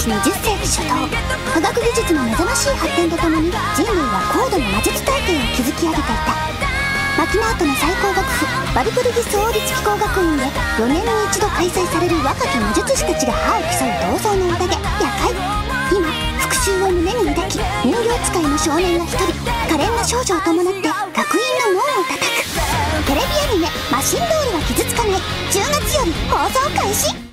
20世紀初頭、科学技術の目覚ましい発展とともに人類は高度な魔術体系を築き上げていた。マキナートの最高学府バルプルギス王立機構学院で4年に一度開催される若き魔術師たちが歯を競う闘争の宴、夜会。今復讐を胸に抱き、人形使いの少年が一人可憐な少女を伴って学院の門を叩く。テレビアニメ「マシンドールは傷つかない」10月より放送開始。